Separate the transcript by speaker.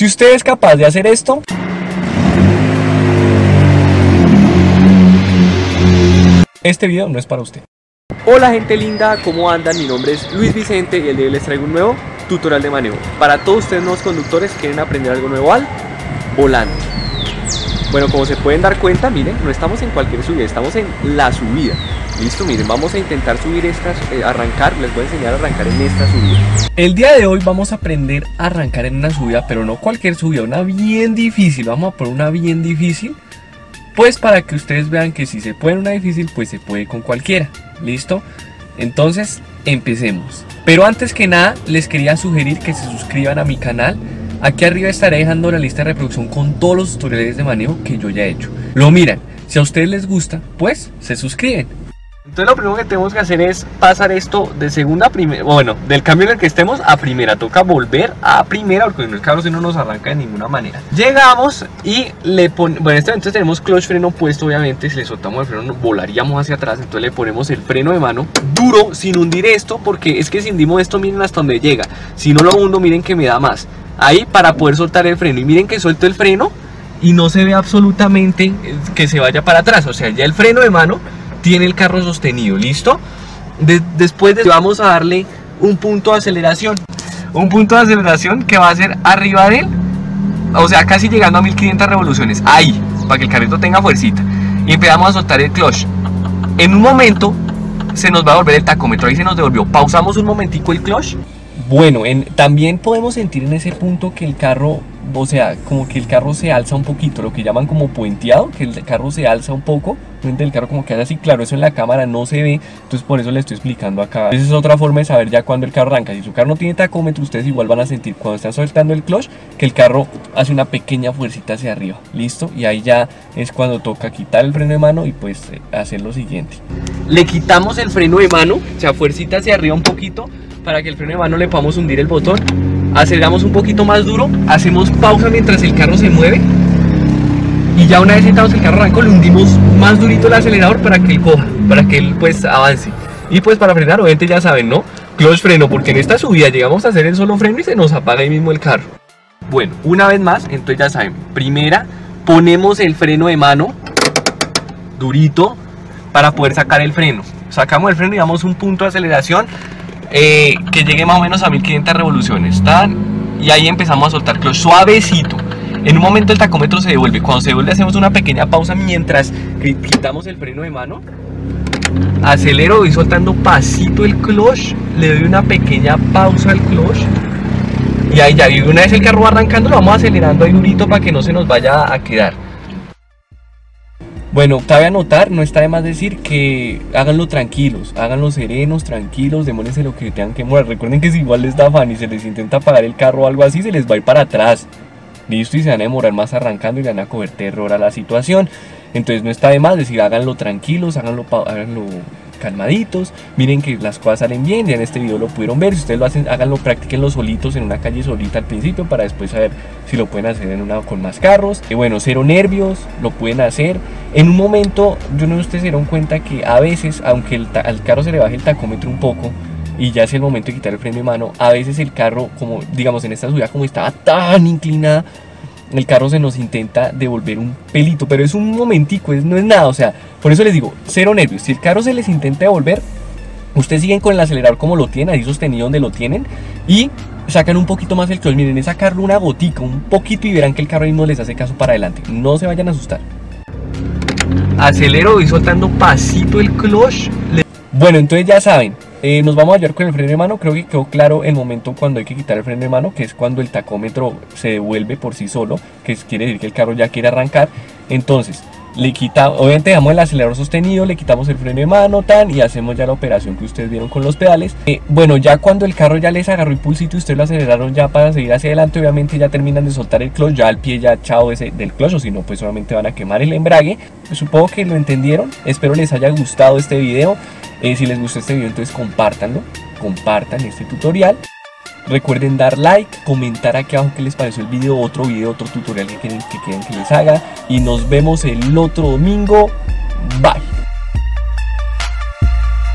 Speaker 1: Si usted es capaz de hacer esto, este video no es para usted.
Speaker 2: Hola gente linda, ¿cómo andan? Mi nombre es Luis Vicente y el día de hoy les traigo un nuevo tutorial de manejo. Para todos ustedes nuevos conductores que quieren aprender algo nuevo al volante. Bueno, como se pueden dar cuenta, miren, no estamos en cualquier subida, estamos en la subida. Listo, miren, vamos a intentar subir arrancar, les voy a enseñar a arrancar en esta subida.
Speaker 1: El día de hoy vamos a aprender a arrancar en una subida, pero no cualquier subida, una bien difícil. Vamos a poner una bien difícil, pues para que ustedes vean que si se puede una difícil, pues se puede con cualquiera. ¿Listo? Entonces, empecemos. Pero antes que nada, les quería sugerir que se suscriban a mi canal. Aquí arriba estaré dejando la lista de reproducción con todos los tutoriales de manejo que yo ya he hecho. Lo miran, si a ustedes les gusta, pues se suscriben.
Speaker 2: Entonces lo primero que tenemos que hacer es pasar esto de segunda a primera, bueno, del cambio en el que estemos a primera. Toca volver a primera porque en el carro si no nos arranca de ninguna manera. Llegamos y le ponemos, bueno, en este momento tenemos clutch freno puesto, obviamente. Si le soltamos el freno volaríamos hacia atrás. Entonces le ponemos el freno de mano duro sin hundir esto, porque es que si hundimos esto, miren hasta donde llega. Si no lo hundo, miren que me da más. Ahí para poder soltar el freno, y miren que suelto el freno y no se ve absolutamente que se vaya para atrás. O sea, ya el freno de mano tiene el carro sostenido. ¿Listo? Después vamos a darle un punto de aceleración. Un punto de aceleración que va a ser arriba de él, o sea, casi llegando a 1500 revoluciones. Ahí, para que el carrito tenga fuercita. Y empezamos a soltar el clutch. En un momento se nos va a volver el tacómetro. Ahí se nos devolvió. Pausamos un momentico el clutch.
Speaker 1: Bueno, también podemos sentir en ese punto que el carro, o sea, como que el carro se alza un poquito, lo que llaman como puenteado, que el carro se alza un poco, el carro como que hace así. Claro, eso en la cámara no se ve, entonces por eso le estoy explicando acá. Esa es otra forma de saber ya cuando el carro arranca. Si su carro no tiene tacómetro, ustedes igual van a sentir cuando están soltando el clutch que el carro hace una pequeña fuercita hacia arriba. ¿Listo? Y ahí ya es cuando toca quitar el freno de mano y pues hacer lo siguiente.
Speaker 2: Le quitamos el freno de mano, o sea, fuercita hacia arriba un poquito, para que el freno de mano le podamos hundir el botón. Aceleramos un poquito más duro, hacemos pausa mientras el carro se mueve, y ya una vez sentamos el carro arrancó, le hundimos más durito el acelerador para que él coja, para que él pues avance. Y pues para frenar, obviamente ya saben, ¿no? Clutch freno, porque en esta subida llegamos a hacer el solo freno y se nos apaga ahí mismo el carro. Bueno, una vez más, entonces ya saben, primera, ponemos el freno de mano durito para poder sacar el freno. Sacamos el freno y damos un punto de aceleración que llegue más o menos a 1500 revoluciones, ¿están? Y ahí empezamos a soltar clutch suavecito. En un momento el tacómetro se devuelve. Cuando se devuelve hacemos una pequeña pausa mientras quitamos el freno de mano. Acelero, voy soltando pasito el clutch, le doy una pequeña pausa al clutch. Y ahí ya, y una vez el carro va arrancando, lo vamos acelerando ahí durito para que no se nos vaya a quedar.
Speaker 1: Bueno, cabe anotar, no está de más decir que háganlo tranquilos, háganlo serenos, tranquilos, demórense lo que tengan que mover. Recuerden que si igual les da afán y se les intenta apagar el carro o algo así, se les va a ir para atrás. Listo, y se van a demorar más arrancando y le van a coger terror a la situación. Entonces no está de más decir, háganlo tranquilos, háganlo calmaditos. Miren que las cosas salen bien, ya en este video lo pudieron ver. Si ustedes lo hacen, háganlo, practíquenlo solitos en una calle solita al principio, para después saber si lo pueden hacer en una con más carros. Y bueno, cero nervios, lo pueden hacer. En un momento, yo no sé si ustedes se dieron cuenta que a veces, aunque al carro se le baje el tacómetro un poco y ya es el momento de quitar el freno de mano, a veces el carro, como digamos en esta subida, como estaba tan inclinada, el carro se nos intenta devolver un pelito, pero es un momentico, no es nada. O sea, por eso les digo, cero nervios. Si el carro se les intenta devolver, ustedes siguen con el acelerador como lo tienen, ahí sostenido donde lo tienen, y sacan un poquito más el clutch. Miren, es sacarlo una gotica, un poquito, y verán que el carro ahí no les hace caso para adelante. No se vayan a asustar. Acelero, voy soltando pasito el clutch. Bueno, entonces ya saben, nos vamos a ayudar con el freno de mano. Creo que quedó claro el momento cuando hay que quitar el freno de mano, que es cuando el tacómetro se devuelve por sí solo, que quiere decir que el carro ya quiere arrancar. Entonces le quitamos, obviamente dejamos el acelerador sostenido, le quitamos el freno de mano y hacemos ya la operación que ustedes vieron con los pedales. Bueno, ya cuando el carro ya les agarró impulsito y ustedes lo aceleraron ya para seguir hacia adelante, obviamente ya terminan de soltar el clutch, ya al pie ya chao del clutch, o si no pues solamente van a quemar el embrague. Supongo que lo entendieron, espero les haya gustado este video. Si les gustó este video, entonces compártanlo, compartan este tutorial. Recuerden dar like, comentar aquí abajo qué les pareció el video, otro tutorial que quieran que les haga. Y nos vemos el otro domingo. Bye.